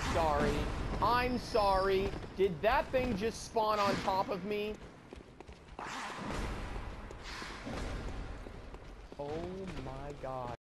sorry. I'm sorry. Did that thing just spawn on top of me? Oh my god.